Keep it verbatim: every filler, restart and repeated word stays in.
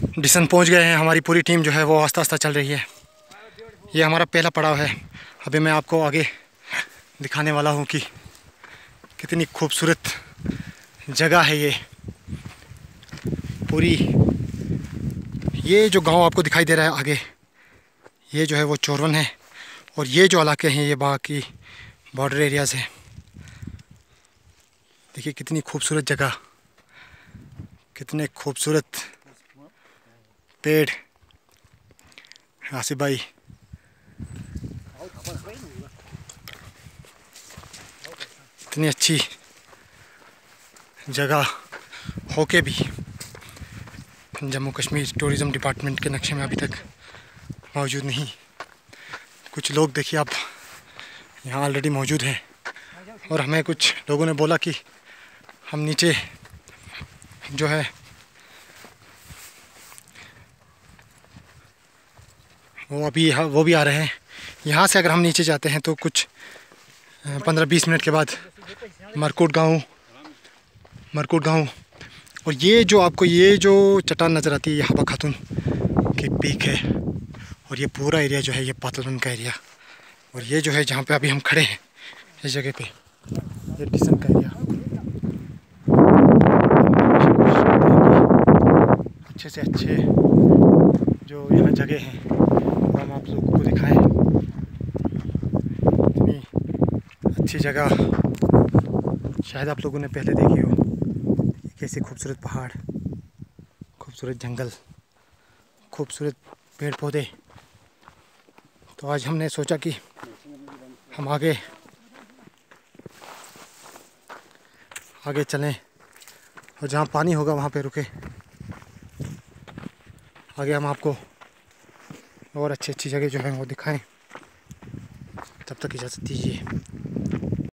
डिसन पहुंच गए हैं। हमारी पूरी टीम जो है वो आस्ता आस्ता चल रही है। ये हमारा पहला पड़ाव है। अभी मैं आपको आगे दिखाने वाला हूँ कि कितनी खूबसूरत जगह है ये पूरी। ये जो गांव आपको दिखाई दे रहा है आगे, ये जो है वो चोरवन है। और ये जो इलाके हैं ये बाकी बॉर्डर एरियाज़ हैं। देखिए कितनी खूबसूरत जगह, कितने खूबसूरत पेड़। आसिफ भाई इतनी अच्छी जगह होके भी जम्मू कश्मीर टूरिज़म डिपार्टमेंट के नक्शे में अभी तक मौजूद नहीं। कुछ लोग देखिए आप यहाँ ऑलरेडी मौजूद हैं और हमें कुछ लोगों ने बोला कि हम नीचे जो है वो अभी वो भी आ रहे हैं। यहाँ से अगर हम नीचे जाते हैं तो कुछ पंद्रह बीस मिनट के बाद मरकुट गांव मरकुट गांव और ये जो आपको ये जो चट्टान नज़र आती है ये हवा खातून की पीक है। और ये पूरा एरिया जो है ये पातलवन का एरिया। और ये जो है जहाँ पे अभी हम खड़े हैं इस जगह पे ये डिसन का एरिया। अच्छे से अच्छे जो यहाँ जगह हैं वो हम आप लोगों को दिखाएं। इतनी अच्छी जगह शायद आप लोगों ने पहले देखी हो। कैसे खूबसूरत पहाड़, खूबसूरत जंगल, खूबसूरत पेड़ पौधे। तो आज हमने सोचा कि हम आगे आगे चलें और जहाँ पानी होगा वहाँ पे रुके। आगे हम आपको और अच्छी अच्छी जगह जो है वो दिखाएं। तब तक इजाज़त दीजिए।